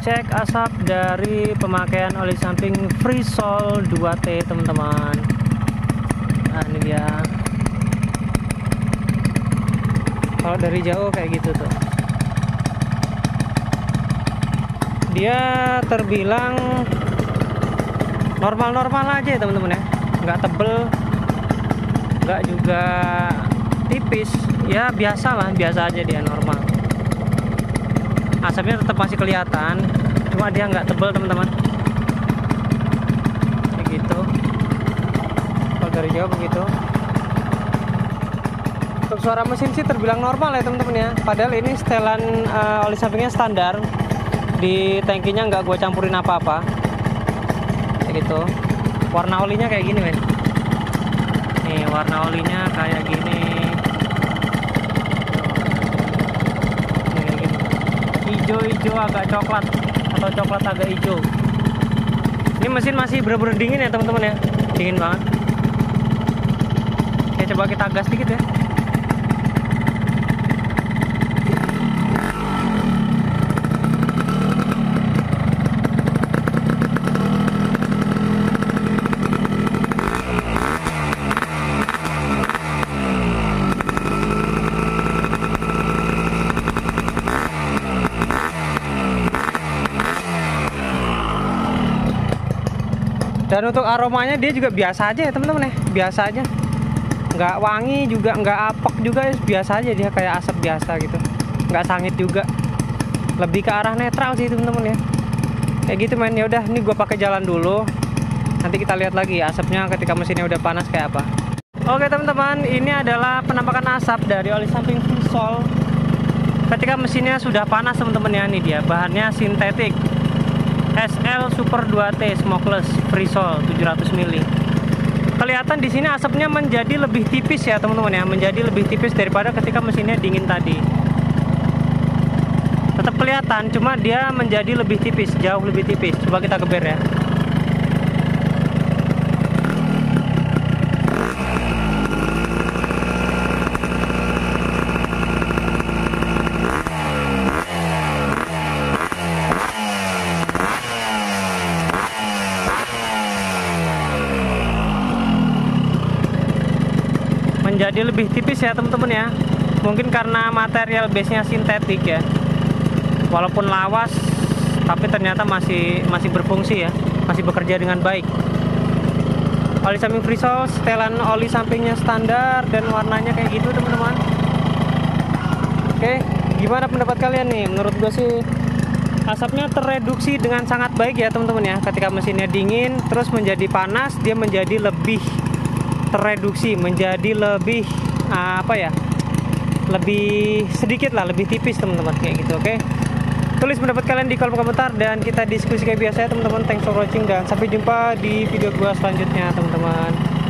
cek asap dari pemakaian oli samping Freesol 2T teman-teman. Nah ini dia. Kalau dari jauh kayak gitu tuh, dia terbilang normal-normal aja ya teman-teman ya, nggak tebel, nggak juga tipis, ya biasa lah, biasa aja dia, normal. Asapnya tetap masih kelihatan, cuma dia nggak tebel teman-teman, kayak gitu. Kalau dari jauh begitu. Untuk suara mesin sih terbilang normal ya teman-teman ya, padahal ini setelan oli sampingnya standar, di tangkinya nggak gue campurin apa-apa, kayak gitu. Warna olinya kayak gini men, nih warna olinya kayak gini, hijau-hijau agak coklat atau coklat agak hijau. Ini mesin masih bener-bener dingin ya teman-teman ya, dingin banget. Oke, coba kita gas dikit ya. Dan untuk aromanya dia juga biasa aja ya teman-teman ya, biasa aja, nggak wangi juga, nggak apek juga, biasa aja dia, kayak asap biasa gitu, nggak sangit juga, lebih ke arah netral sih teman-teman ya, kayak gitu men. Ya udah, ini gue pakai jalan dulu, nanti kita lihat lagi asapnya ketika mesinnya udah panas kayak apa. Oke teman-teman, ini adalah penampakan asap dari oli samping Freesol ketika mesinnya sudah panas teman-teman ya. Ini dia, bahannya sintetik SL Super 2T Smokeless Freesol 700 ml. Kelihatan di sini asapnya menjadi lebih tipis ya teman-teman ya, menjadi lebih tipis daripada ketika mesinnya dingin tadi. Tetap kelihatan, cuma dia menjadi lebih tipis, jauh lebih tipis. Coba kita geber ya. Menjadi lebih tipis ya teman-teman ya, mungkin karena material base-nya sintetik ya, walaupun lawas tapi ternyata masih berfungsi ya, masih bekerja dengan baik. Oli samping Freesol, setelan oli sampingnya standar dan warnanya kayak gitu teman-teman. Oke, gimana pendapat kalian nih? Menurut gue sih asapnya tereduksi dengan sangat baik ya teman-teman ya. Ketika mesinnya dingin terus menjadi panas, dia menjadi lebih tereduksi, menjadi lebih apa ya, lebih sedikit lah, lebih tipis teman-teman, kayak gitu. Oke, tulis pendapat kalian di kolom komentar dan kita diskusi kayak biasa ya teman-teman. Thanks for watching dan sampai jumpa di video gua selanjutnya teman-teman.